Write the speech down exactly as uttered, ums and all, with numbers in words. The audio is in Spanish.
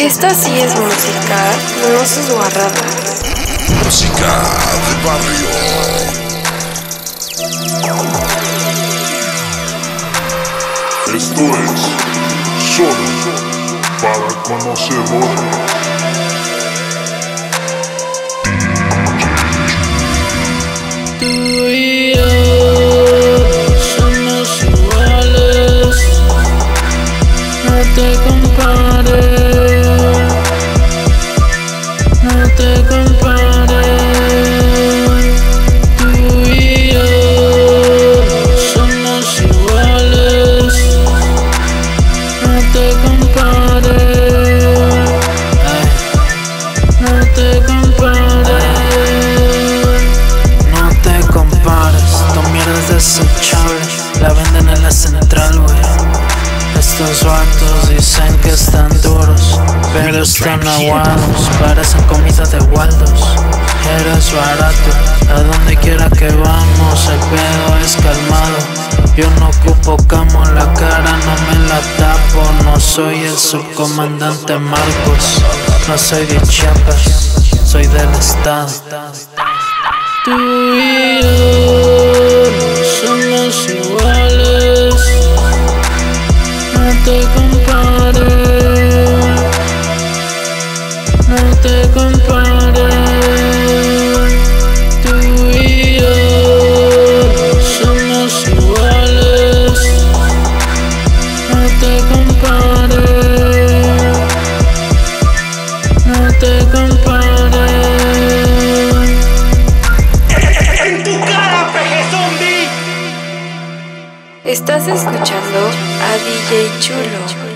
Esta sí es música, no sus guarradas. Música de barrio. Esto es solo para conocedores. Tú y yo somos iguales, no te compares, no te compares. Tú y yo somos iguales, no te compares, ay, no te compares. Desechable, la venden en la central, wey. Estos vatos dicen que están duros, pero están aguados, parecen comida de Waldos. Eres barato, a donde quiera que vamos, el pedo es calmado. Yo no ocupo camo, la cara no me la tapo. No soy el subcomandante Marcos, no soy de Chiapas, soy del estado. Tú y yo somos iguales, no te compares, no te compares. Tú y yo somos iguales, no te compares, no te compares. Estás escuchando a D J Chulo.